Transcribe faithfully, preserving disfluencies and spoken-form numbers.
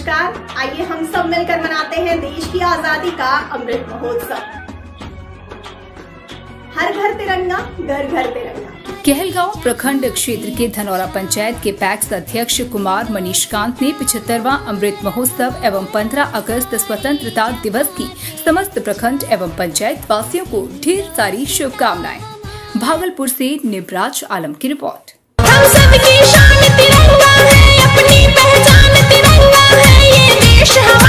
नमस्कार, आइए हम सब मिलकर मनाते हैं देश की आजादी का अमृत महोत्सव। हर घर तिरंगा, घर घर तिरंगा। कहलगांव प्रखंड क्षेत्र के धनौरा पंचायत के पैक्स अध्यक्ष कुमार मनीषकांत ने पिछहत्तरवां अमृत महोत्सव एवं पंद्रह अगस्त स्वतंत्रता दिवस की समस्त प्रखंड एवं पंचायत वासियों को ढेर सारी शुभकामनाएं। भागलपुर से निबराज आलम की रिपोर्ट। हम सबकी शान तिरंगा है, अपनी पहचान तिरंगा है, ये देश हमारा।